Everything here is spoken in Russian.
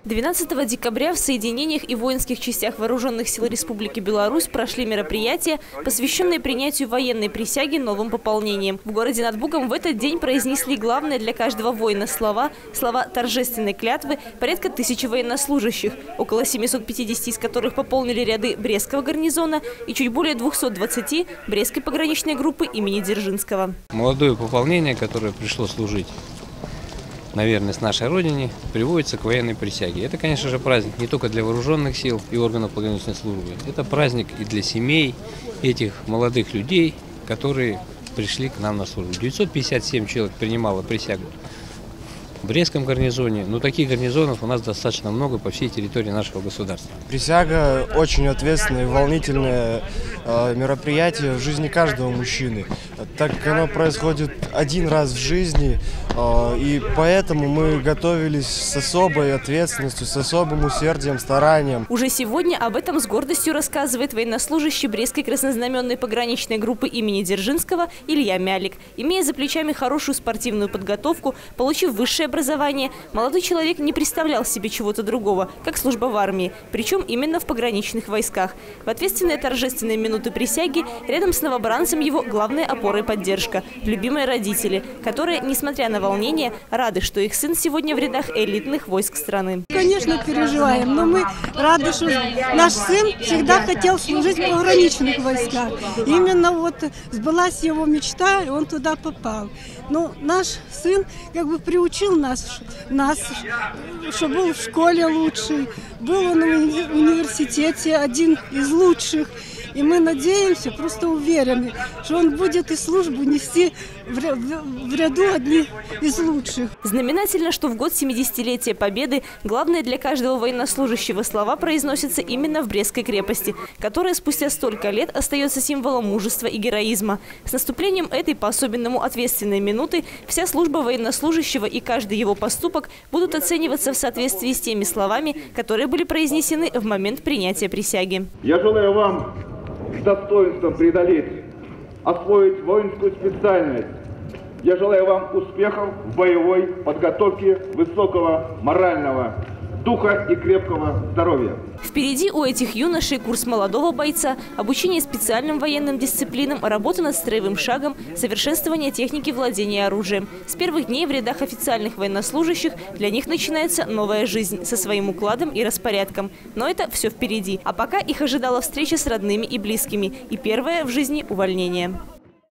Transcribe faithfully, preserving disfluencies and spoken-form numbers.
двенадцатого декабря в соединениях и воинских частях Вооруженных сил Республики Беларусь прошли мероприятия, посвященные принятию военной присяги новым пополнением. В городе над Бугом в этот день произнесли главное для каждого воина слова, слова торжественной клятвы порядка тысячи военнослужащих, около семисот пятидесяти из которых пополнили ряды Брестского гарнизона и чуть более двухсот двадцати Брестской пограничной группы имени Дзержинского. Молодое пополнение, которое пришло служить на верность нашей Родине, приводится к военной присяге. Это, конечно же, праздник не только для вооруженных сил и органов пограничной службы. Это праздник и для семей этих молодых людей, которые пришли к нам на службу. девятьсот пятьдесят семь человек принимало присягу в Брестском гарнизоне, но таких гарнизонов у нас достаточно много по всей территории нашего государства. Присяга очень ответственное и волнительное э, мероприятие в жизни каждого мужчины, так как оно происходит один раз в жизни, э, и поэтому мы готовились с особой ответственностью, с особым усердием, старанием. Уже сегодня об этом с гордостью рассказывает военнослужащий Брестской краснознаменной пограничной группы имени Дзержинского Илья Мялик. Имея за плечами хорошую спортивную подготовку, получив высшее образование, молодой человек не представлял себе чего-то другого, как служба в армии, причем именно в пограничных войсках. В ответственные торжественные минуты присяги рядом с новобранцем его главная опора и поддержка – любимые родители, которые, несмотря на волнение, рады, что их сын сегодня в рядах элитных войск страны. Конечно, переживаем, но мы рады, что наш сын всегда хотел служить в пограничных войсках. Именно вот сбылась его мечта, и он туда попал. Но наш сын как бы приучил нас, нас, что был в школе лучший, был он в университете один из лучших. И мы надеемся, просто уверены, что он будет и службу нести в ряду одних из лучших. Знаменательно, что в год семидесятилетия Победы главное для каждого военнослужащего слова произносятся именно в Брестской крепости, которая спустя столько лет остается символом мужества и героизма. С наступлением этой по-особенному ответственной минуты вся служба военнослужащего и каждый его поступок будут оцениваться в соответствии с теми словами, которые были произнесены в момент принятия присяги. Я желаю вам с достоинством преодолеть, освоить воинскую специальность. Я желаю вам успехов в боевой подготовке, высокого морального духа и крепкого здоровья. Впереди у этих юношей курс молодого бойца, обучение специальным военным дисциплинам, работа над строевым шагом, совершенствование техники владения оружием. С первых дней в рядах официальных военнослужащих для них начинается новая жизнь со своим укладом и распорядком. Но это все впереди. А пока их ожидала встреча с родными и близкими. И первое в жизни – увольнение.